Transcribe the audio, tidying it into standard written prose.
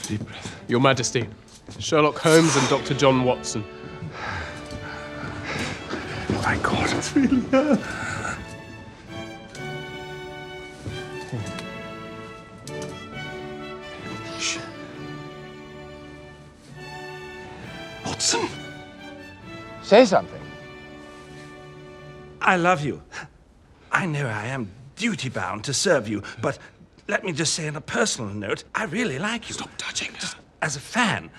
Deep breath. Your Majesty, Sherlock Holmes and Dr. John Watson. My God, it's really her. Shh. Watson. Say something. I love you. I know I am duty-bound to serve you, but let me just say on a personal note, I really like you. Stop touching her. Just as a fan.